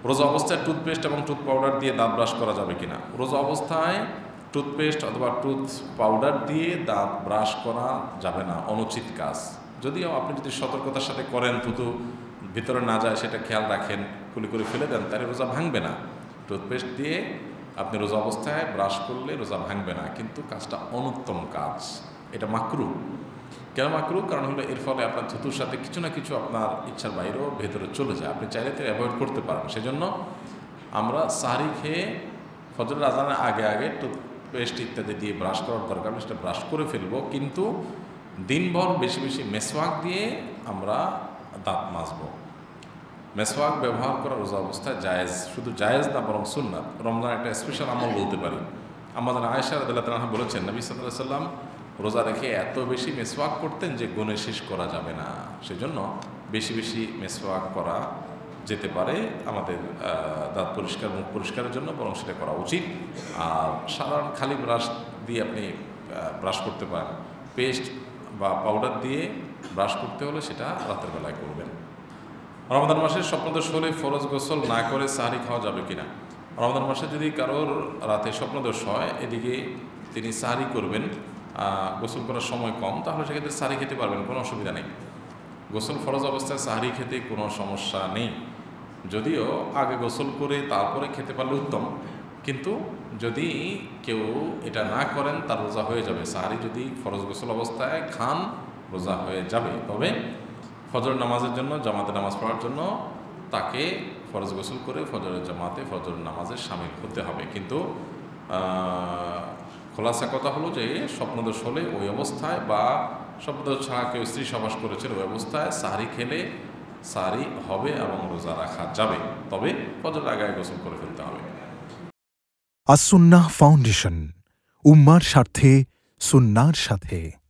রোজা অবস্থায় টুথপেস্ট এবং টুথ পাউডার দিয়ে দাঁত ব্রাশ করা যাবে কিনা? রোজা অবস্থায় টুথপেস্ট অথবা টুথ পাউডার দিয়ে দাঁত ব্রাশ করা যাবে না, অনুচিত কাজ। যদিও আপনি যদি সতর্কতার সাথে করেন, থুতু ভিতরে না যায় সেটা খেয়াল রাখেন, কুলি করে ফেলে দেন, তাহলে রোজা ভাঙবে না। টুথপেস্ট দিয়ে আপনি রোজা অবস্থায় ব্রাশ করলে রোজা ভাঙবে না, কিন্তু কাজটা অনুত্তম কাজ, এটা মাকরু। কেন মাকরু? কারণ হলো এর ফলে আপনার থুতুর সাথে কিছু না কিছু আপনার ইচ্ছার বাইরেও ভেতরে চলে যায়, আপনি চাইলে তো অ্যাভয়েড করতে পারেন। সেজন্য আমরা সাহরি খেয়ে ফজরের আজানের আগে আগে টুথপেস্ট ইত্যাদি দিয়ে ব্রাশ করার দরকার, সেটা ব্রাশ করে ফেলবো, কিন্তু দিনভর বেশি বেশি মেসওয়াক দিয়ে আমরা দাঁত মাজবো। মেসওয়াক ব্যবহার করা রোজা অবস্থায় জায়েজ, শুধু জায়েজ না বরং সুন্নাত। রমজান একটা স্পেশাল আমল বলতে পারি। আমাদের আয়েশা রাদিয়াল্লাহু তাআলা বলেছেন, নবী সাল্লাল্লাহু আলাইহি সাল্লাম রোজা রেখে এত বেশি মেসওয়াক করতেন যে গুণে শেষ করা যাবে না। সেজন্য বেশি বেশি মেসওয়াক করা যেতে পারে আমাদের দাঁত পরিষ্কার, মুখ পরিষ্কারের জন্য, বরং সেটা করা উচিত। আর সাধারণ খালি ব্রাশ দিয়ে আপনি ব্রাশ করতে পারেন। পেস্ট বা পাউডার দিয়ে ব্রাশ করতে হলে সেটা রাতের বেলায় করবেন। রমাদান মাসের স্বপ্নদোষ হলে ফরজ গোসল না করে সাহরি খাওয়া যাবে কিনা? রমাদান মাসে যদি কারোর রাতে স্বপ্নদোষ হয়, এদিকে তিনি সাহরি করবেন, গোসল করার সময় কম, তাহলে সেক্ষেত্রে সাহরি খেতে পারবেন, কোনো অসুবিধা নেই। গোসল ফরজ অবস্থায় সাহরি খেতে কোনো সমস্যা নেই। যদিও আগে গোসল করে তারপরে খেতে পারলে উত্তম, কিন্তু যদি কেউ এটা না করেন তার রোজা হয়ে যাবে। সাহরি যদি ফরজ গোসল অবস্থায় খান রোজা হয়ে যাবে। তবে ফজর নামাজের জন্য, জামাতে নামাজ পড়ার জন্য তাকে ফরজ গোসল করে ফজরের জামাতে ফজর নামাজে শামিল হতে হবে। কিন্তু খোলাসা কথা হলো যে স্বপ্নদোষ হলে ওই অবস্থায়, বা স্বপ্নদোষ ছাড়া কেউ স্ত্রী সবাস করেছিল, ওই অবস্থায় সাহরি খেলে সাহরি হবে এবং রোজা রাখা যাবে, তবে ফজর আগে গোসল করে ফেলতে হবে। আস-সুন্নাহ ফাউন্ডেশন, উম্মার স্বার্থে সুন্নাহর সাথে।